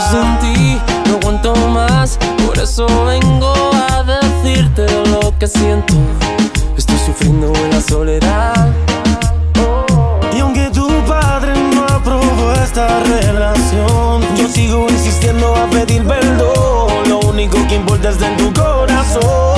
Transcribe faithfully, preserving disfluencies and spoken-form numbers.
sin ti no aguanto más, por eso vengo a decirte lo que siento. Estoy sufriendo en la soledad. Y aunque tu padre no aprobó esta relación, yo sigo insistiendo a pedir perdón. Lo único que importa es en tu corazón.